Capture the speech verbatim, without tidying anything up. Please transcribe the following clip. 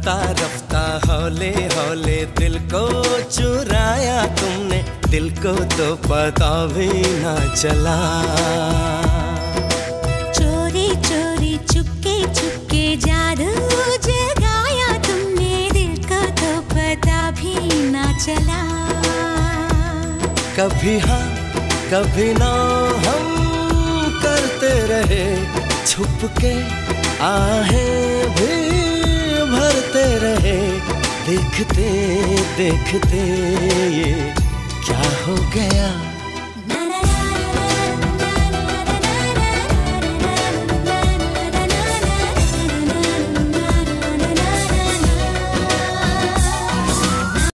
रफ्ता रफ्ता हौले हौले दिल को चुराया तुमने, दिल को तो पता भी ना चला। चोरी चोरी चुपके चुपके जादू जगाया तुमने, दिल को तो पता भी ना चला। कभी हाँ कभी ना हम करते रहे छुप के, आहें भी भरते रहे, देखते देखते ये क्या हो गया।